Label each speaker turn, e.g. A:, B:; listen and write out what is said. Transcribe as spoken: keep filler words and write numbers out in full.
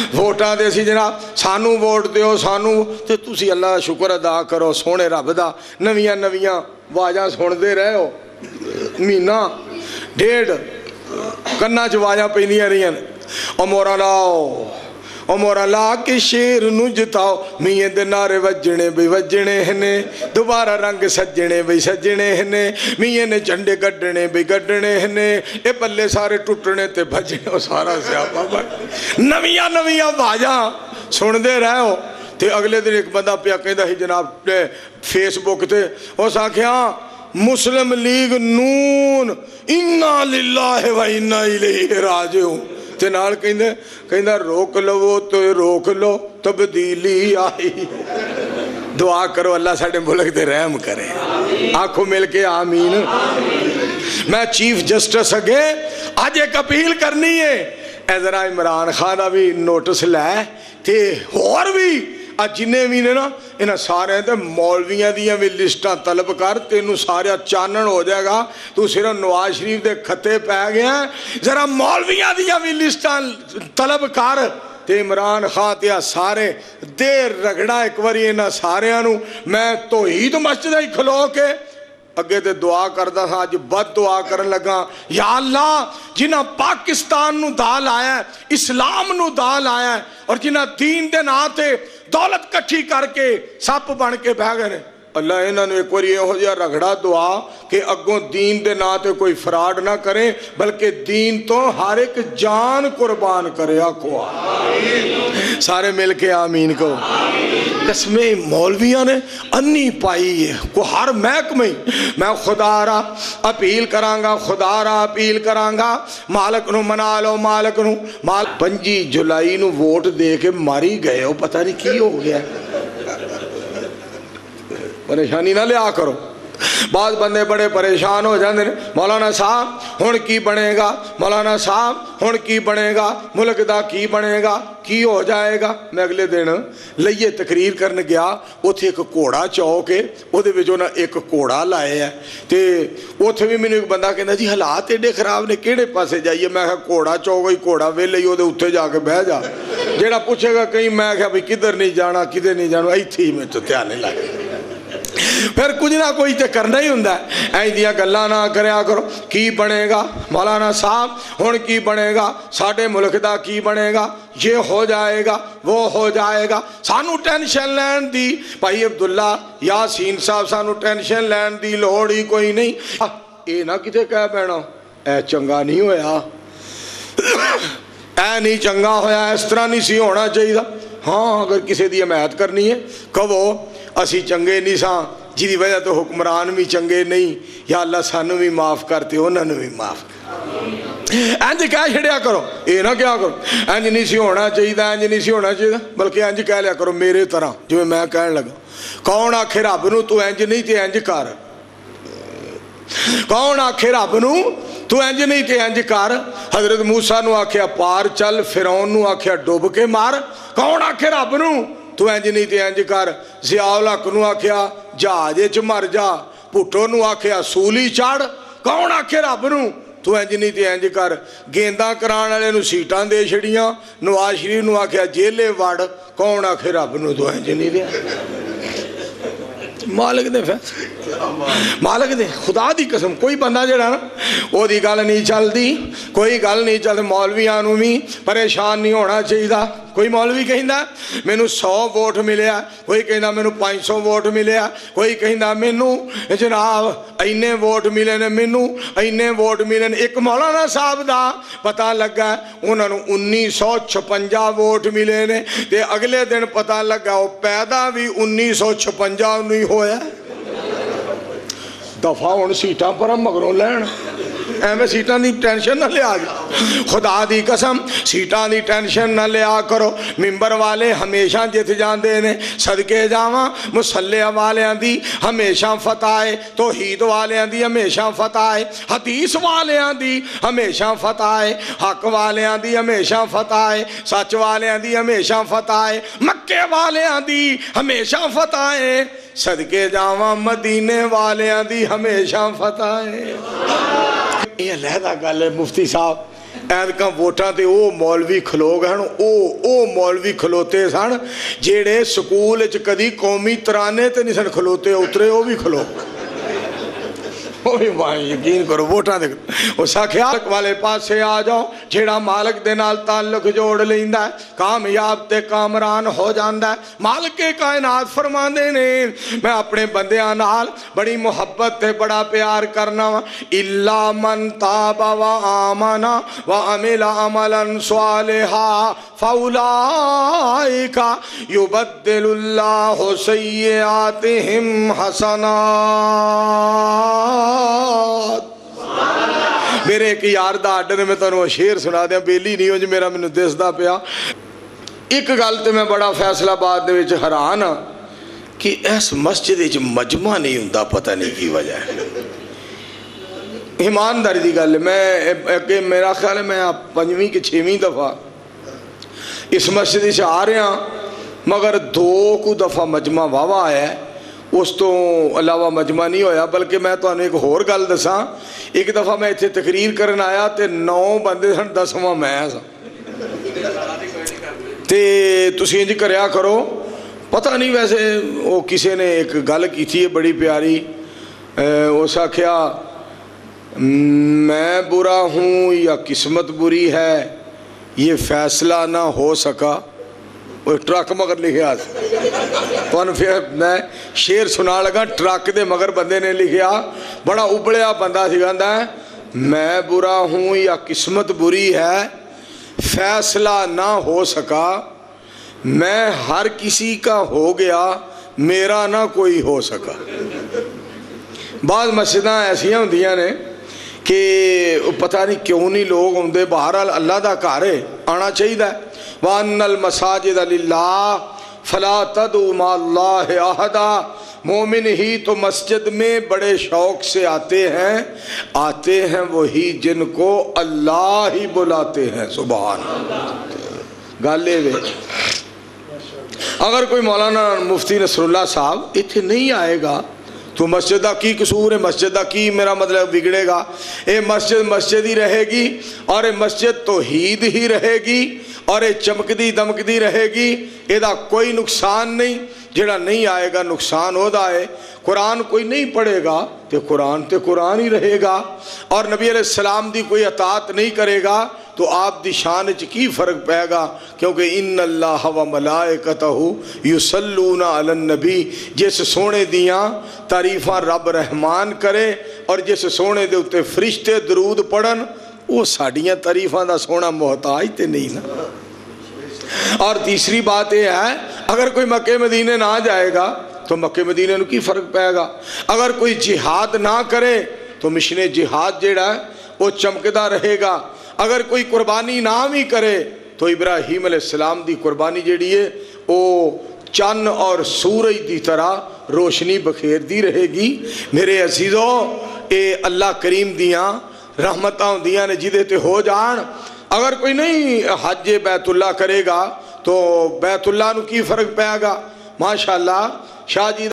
A: ووٹاں دے سی جناب سانو ووٹ دیو سانو تے تسی اللہ دا شکر ادا کرو سونے رب دا نویاں نویاں واجاں سن دے رہے ہو مہینہ ڈیڑھ کنا چ واجاں پیندیاں رہیاں او مورا لاؤ او مورا لا کے شیر نو جتاؤ میاں دے نعرے وجنے بھئی وجنے ہنے دوبارہ رنگ سجنے بھئی سجنے ہنے میاں نے جھنڈے گڈنے بھئی گڈنے ہنے اے پلے سارے ٹوٹنے تے بھجنے او سارا سیاپا بھائی نویاں نویاں باجاں سن دے رہے ہو تے اگلے دن ایک بندہ پیا کہندا ہی جناب فیس بک تے اس آکھیا مسلم لیگ نون انا للہ و انا الیہ راجعون تے نال کہندے کہندا روک لو تو روک لو تبدیلی آئی دعا کرو اللہ ساڈے ملک تے رحم کرے آنکھوں مل کے آمین میں چیف جسٹس اگے آج ایک اپیل کرنی ہے اے ذرا عمران خان بھی نوٹس لے تے اور بھی آج جنہیں بھی نے نا انہاں سارے تے مولویاں دیاں بھی لسٹاں طلب کر تینوں سارے چانن ہو جائے گا تو صرف نواز شریف دے خطے پہ گیا ذرا مولویاں دیاں بھی لسٹاں طلب کر تے عمران خان تے سارے دیر رگڑا ایک واری انہاں سارے انہوں میں توحید مسجد ہی کھلو کے اگے تے دعا کردہ تھا آج بد دعا کرن لگا یا اللہ جنہ پاکستان نو دال آیا ہے اسلام نو دال آیا ہے اور جنہ دین دے ناتے دولت کٹھی کر کے سپ بن کے بہ گئے اللہ انہوں نے ایک واری ہو جا رگڑا دعا کہ اگوں دین دے ناتے کوئی فراڈ نہ کریں بلکہ دین تو ہر ایک جان قربان کرے آکھو سارے مل کے آمین کو قسمیں مولویاں نے انی پائی ہے کو ہر محکمہ میں خدا را اپیل کرانگا خدا را اپیل کرانگا مالک نو منا لو مالک نو مالک پنجی جولائی نو ووٹ دے کے ماری گئے ہو پتہ نہیں کی ہو گیا پریشانی نہ لیا کرو بعض بندے بڑے پریشان ہو جاندے ہیں مولانا صاحب ہن کی بنے گا مولانا صاحب ہن کی بنے گا ملک دا کی بنے گا کی ہو جائے گا میں اگلے دن لئیے تقریر کرنے گیا اوتھے ایک کوڑا چوکے او دے وچوں نہ ایک کوڑا لائے ہے تے اوتھے بھی مینوں ایک بندہ کہندا جی حالات ایڈے خراب نے کیڑے پاسے جائیے میں کہا کوڑا چوک ہی کوڑا ویلے ہی او دے اوتھے جا کے بیٹھ جا جیڑا پوچھے گا کہیں میں کہا بھئی کدھر نہیں جانا کدھر نہیں جانا ایتھے ہی میں تو دھیان نہیں لگے پھر کچھ نہ کوئی تے کرنا ہی ہوندا ہے این دیاں گلاں نہ کریا کرو کی بنے گا مولانا صاحب ہن کی بنے گا ساڈے ملک دا کی بنے گا یہ ہو جائے گا وہ ہو جائے گا سانو ٹینشن لین دی بھائی عبداللہ یاسین صاحب سانو ٹینشن لین دی لوڑ ہی کوئی نہیں اے نہ کتے کہہ بینا اے چنگا نہیں ہویا اے نہیں چنگا ہویا اس طرح نہیں سی ہونا چاہیے ہاں اگر کسی دی حمایت کرنی ہے کہو اسی چنگے نہیں ساں جی دی وجہ تو حکمران بھی چنگے نہیں یا اللہ سانو بھی معاف کرتے انہوں نے بھی معاف کرتے انج کہہ چھڑیا کرو اے نہ کیا کرو انج نہیں سی ہونا چاہیے انج نہیں سی ہونا چاہیے بلکہ انج کہہ لیا کرو میرے طرح جو میں کہنے لگا کون آکھے رب نو تو انج نہیں تے انج کر کون آکھے رب نو تو انج نہیں تے انج کر حضرت موسیٰ نو آکھیا پار چل فرعون نو آکھیا ڈوب کے مار کون آکھے رب نو تو انج نہیں تے انج کر ضیاء الحق نو آکھیا جہاجے چ مر جا پٹو نو آکھیا سولی چڑھ کون آکھے رب نو تو انج نہیں تے انج کر گینداں کران والے نو سیٹاں دے چھڑیاں نواز شریف نو آکھیا جیلے وڑ کون آکھے رب نو تو انج نہیں دے مالک دے فیصلے مالک دے خدا دی قسم کوئی بندہ جڑا نا وہ دی گل نہیں چل دی کوئی گل نہیں چل مولویاں نو بھی پریشان نہیں ہونا چاہیے کوئی مولوی کہندا مینوں سو ووٹ ملیا کوئی کہندا مینوں پانچ سو ووٹ ملیا کوئی کہندا مینوں جناب اینے ووٹ ملے نے مینوں اینے ووٹ ملے نے ایک مولانا صاحب دا پتہ لگا انہاں نوں انیس سو چھپنجا ووٹ ملے نے تے اگلے دن پتہ لگا وہ پیدا بھی انیس سو چھپنجا نہیں ہویا دفعہ ہوں سیٹاں پر ہم مگروں لین ایمیں سیٹاں دی ٹینشن نہ لیا گیا خدا دی قسم سیٹاں دی ٹینشن نہ لیا کرو ممبر والے ہمیشہ جت جاندے نے صدقے جاواں مسلح والیاں دی ہمیشہ فتح ہے توحید والیاں دی ہمیشہ فتح ہے حدیث والیاں دی ہمیشہ فتح ہے حق والیاں دی ہمیشہ فتح ہے سچ والیاں دی ہمیشہ فتح ہے مکے والیاں دی ہمیشہ فتح ہے صدقے جاواں مدینے والیاں دی ہمیشہ فتح ہے یہ علیحدہ گل ہے مفتی صاحب ਐਤਕਾਂ ਵੋਟਾਂ ਤੇ ਉਹ ਮੌਲਵੀ ਖਲੋ ਗਏ ਹਨ, ਉਹ ਉਹ ਮੌਲਵੀ ਖਲੋਤੇ ਸਨ ਜਿਹੜੇ ਸਕੂਲ 'ਚ ਕਦੀ ਕੌਮੀ ਤਰਾਨੇ ਤੇ ਨਹੀਂ ਸਨ ਖਲੋਤੇ, ਉਤਰੇ ਉਹ ਵੀ ਖਲੋ ਯਕੀਨ ਕਰੋ ਵੋਟਾਂ ਦੇ ਉਸ ਆਖਿਆ ਵਾਲੇ ਪਾਸੇ ਆ ਜਾਓ, ਜਿਹੜਾ ਮਾਲਕ ਦੇ ਨਾਲ ਤਾਲੁਕ ਜੋੜ ਲੈਂਦਾ ਹੈ ਕਾਮਯਾਬ ਤੇ ਕਾਮਰਾਨ ਹੋ ਜਾਂਦਾ ਹੈ। ਮਾਲਕ ਕਾਇਨਾਤ ਫਰਮਾਉਂਦੇ ਨੇ ਮੈਂ ਆਪਣੇ ਬੰਦਿਆਂ ਨਾਲ ਬੜੀ ਮੁਹੱਬਤ ਤੇ ਬੜਾ ਪਿਆਰ ਕਰਨਾ ਵਾ। इल्ला मन ताबा व आमना व अमिला अमलन सालिहा फौलाइका युबद्दिलुल्लाहु सय्यिआतिहिम हसनात। मेरे एक यार दा आर्डर मैं तुहानू शेर सुना दियां, बेली नहीं हो जी मेरा मैनू दिसदा पिया। एक गल ते मैं बड़ा फैसलाबाद दे विच हैरान हाँ कि इस मस्जिद विच मजमा नहीं हुंदा, पता नहीं की वजह है। ईमानदारी की गल मैं अगे मेरा ख्याल है मैं पंजवीं कि छेवीं दफ़ा इस मस्जिद से आ रहा, मगर दो कु दफ़ा मजमा वावा आया है, उस तो अलावा मजमा नहीं होया। बल्कि मैं तुहानू एक होर गल दसा, एक दफ़ा मैं इत्थे तकरीर करन आया तो नौ बंदे सन, दसवां मैं सा। ते तुसीं इंज करया करो, पता नहीं वैसे वो किसी ने एक गल की थी बड़ी प्यारी, उस आख्या मैं बुरा हूँ या किस्मत बुरी है ये फैसला ना हो सका। वो ट्रक मगर लिखा तो फिर मैं शेर सुना लगा, ट्रक दे मगर बंदे ने लिखा, बड़ा उबलिया बंदा सी, कहता है मैं बुरा हूँ या किस्मत बुरी है फैसला ना हो सका, मैं हर किसी का हो गया मेरा ना कोई हो सका। बाद मस्जिदां ऐसियां होंदियां ने कि पता नहीं क्यों नहीं लोग आते, बहरहाल अल्लाह का घर है, आना चाहिए। वान्नल मसाजिद लिल्लाह फला तदउ मअल्लाहि अहदा। मोमिन ही तो मस्जिद में बड़े शौक से आते हैं, आते हैं वही जिनको अल्लाह ही बुलाते हैं। सुभान अल्लाह। गल ये अगर कोई मौलाना मुफ्ती नसरुल्लाह साहब इत्थे नहीं आएगा तो मस्जिद का की कसूर है, मस्जिद का की मेरा मतलब बिगड़ेगा। ये मस्जिद मस्जिद ही रहेगी और ये मस्जिद तौहीद ही रहेगी और ये चमकदी दमकदी रहेगी, ਇਹਦਾ कोई नुकसान नहीं। जेड़ा नहीं आएगा नुकसान होता है। कुरान कोई नहीं पढ़ेगा तो कुरान तो कुरान ही रहेगा, और नबी अलैहिस्सलाम दी कोई अतात नहीं करेगा तो आप दी शान च की फ़र्क पेगा, क्योंकि इन्ना अल्लाह व मलाइकतहु युसल्लूना अलन नबी। जिस सोने दियाँ तारीफ़ां रब रहमान करे और जिस सोने दे उत्ते फरिश्ते दरूद पढ़न, वो साड़ियाँ तारीफ़ां दा सोना मोहताज ते नहीं ना। और तीसरी बात यह है, अगर कोई मक्के मदीने ना जाएगा तो मक्के मदीने नूं की फ़र्क पेगा। अगर कोई जिहाद ना करे तो मिशने जिहाद जेड़ा है वो चमकदा रहेगा। अगर कोई कुर्बानी ना भी करे तो इब्राहीम अलैहिस्सलाम दी कुर्बानी जेड़ी है वो चन्न और सूरज की तरह रोशनी बखेरती रहेगी। मेरे अजीज़ों, ये अल्लाह करीम दियाँ रहमतां होंदियां ने जिहदे ते हो जान। अगर कोई नहीं हज बैतुल्ला करेगा तो बैतुल्ला नूं की फ़र्क पेगा। माशाअल्लाह शाह जी